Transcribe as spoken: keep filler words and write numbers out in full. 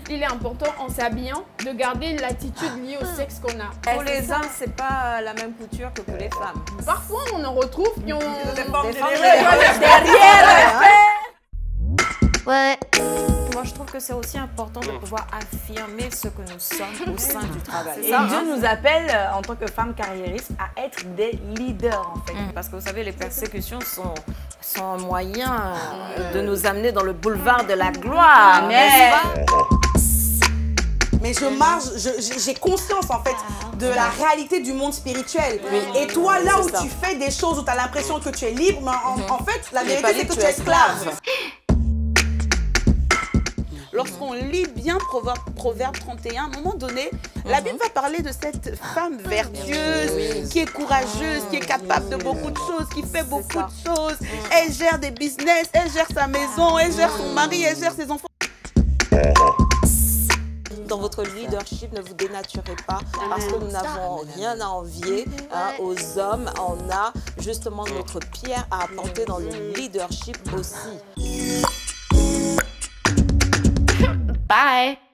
il est important en s'habillant de garder l'attitude liée au sexe qu'on a. Pour les hommes, c'est pas la même couture que pour les femmes. Parfois, on en retrouve qui ont des formes derrière. Ouais. Moi, je trouve que c'est aussi important de pouvoir affirmer ce que nous sommes au sein du travail. Et Dieu nous appelle, euh, en tant que femmes carriéristes, à être des leaders, en fait. Mmh. Parce que vous savez, les persécutions sont, sont un moyen mmh. de nous amener dans le boulevard de la gloire, n'est-ce pas? Mais je marche, j'ai conscience en fait de la réalité du monde spirituel. Oui. Et toi, là où ça. tu fais des choses où tu as l'impression que tu es libre, mais en, mmh. en fait, la vérité c'est que tu es esclave. Lorsqu'on lit bien Proverbe, Proverbe trente et un, à un moment donné, mm-hmm. la Bible va parler de cette femme vertueuse, oui. qui est courageuse, qui est capable de beaucoup de choses, qui fait beaucoup de choses. Elle gère des business, elle gère sa maison, elle gère son mari, elle gère ses enfants. Dans votre leadership, ne vous dénaturez pas parce que nous n'avons rien à envier hein, aux hommes. On a justement notre pierre à apporter dans le leadership aussi. Bye.